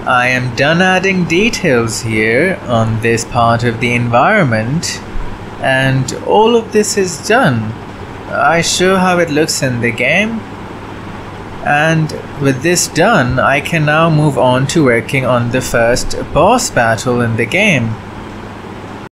I am done adding details here on this part of the environment, and all of this is done. I show how it looks in the game, and with this done, I can now move on to working on the first boss battle in the game.